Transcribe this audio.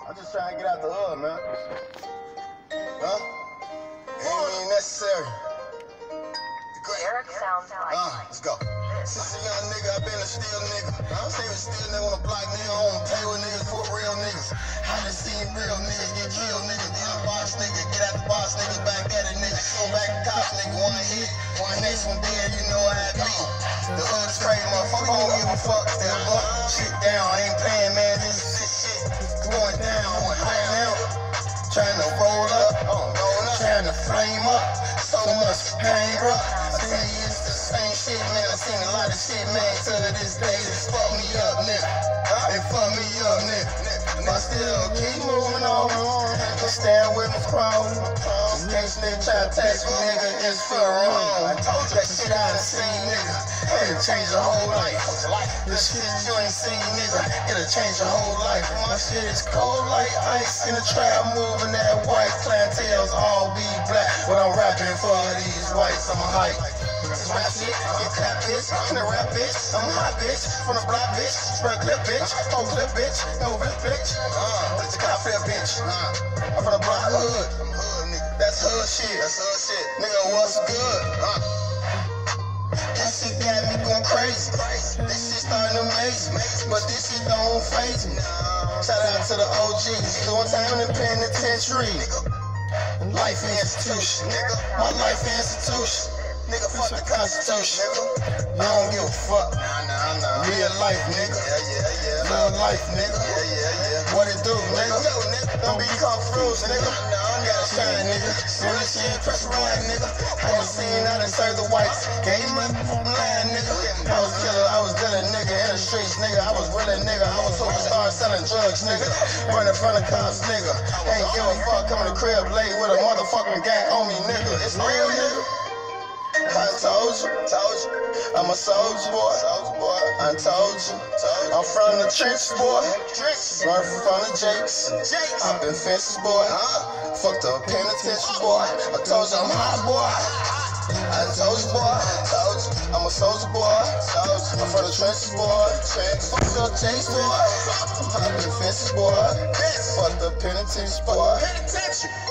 I'm just trying to get out the hood, man. Huh? Ain't even necessary. Eric sounds like. Let's go. Since a young nigga, I been a still nigga. I'm saying still nigga on the block, nigga. I don't play with niggas for real niggas. I done seen real niggas get killed, niggas. Then a boss nigga, get out the boss niggas, back at it, nigga. Go back to cops, nigga. One hit, one next one dead, you know how it be. The hood is crazy, motherfucker. Don't give a fuck. Still up, shit down. I ain't playing, man. This shit going down. I'm playing out. Trying to roll up, trying to flame up. So much pain, bro. I tell you it's the same shit, man. I seen a lot of shit, man. To this day, they fuck me up, nigga. They fuck me up, nigga. But still keep moving on. Stand with my crown. In case nigga try to text me, nigga, it's for wrong. I told you that shit I done seen, nigga. It'll change your whole life. This shit you ain't seen, nigga. It'll change your whole life. My shit is cold like ice in the trap. Moving that white clientele's all be black. But I'm rapping for these whites, I'm a hype. This my shit, get clap bitch, in the rap bitch, I'm a hot bitch, from the block bitch, spread clip bitch, whole clip bitch, no rip bitch, it's a cop flip bitch, I'm from the block hood, I'm hood nigga, that's hood shit, nigga what's good, That shit got me going crazy, this shit starting to amaze me, but this shit don't faze me, shout out to the OGs, doing time in the penitentiary, life institution, my life institution. Nigga, fuck the Constitution, nigga. I don't give a fuck. Nah. Real life, nigga. Yeah. Real life, nigga. Yeah. What it do, nigga? Don't be confused, nigga. I gotta shine, nigga. When this shit press rewind, nigga. I done seen, I done served the whites. Game money from line, nigga. I was dealing, nigga, in the streets, nigga. I was really, nigga. I was superstar selling drugs, nigga. Running front of cops, nigga. Ain't give a fuck. Coming to crib late with a motherfucking gang on me, nigga. It's real, nigga. I told you, I'm a soldier boy, I told you, I'm from the trenches boy, run from the Jakes, I've been fences boy, fucked up penitentiary boy, I told you I'm hot boy, I told you boy, I'm a soldier boy, I'm from the trenches boy, fucked up Jakes boy, I've been fences boy, fucked up penitentiary boy.